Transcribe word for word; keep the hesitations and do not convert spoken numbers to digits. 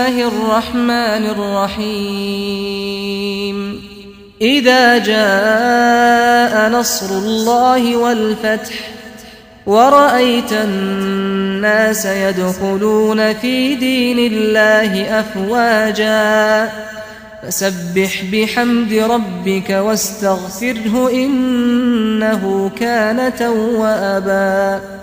الله الرحمن الرحيم إذا جاء نصر الله والفتح ورأيت الناس يدخلون في دين الله أفواجا فسبح بحمد ربك واستغفره إنه كان توابا.